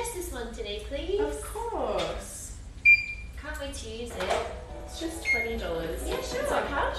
test this one today, please? Of course. Can't wait to use it. It's just $20. Yeah, sure. Is that cash?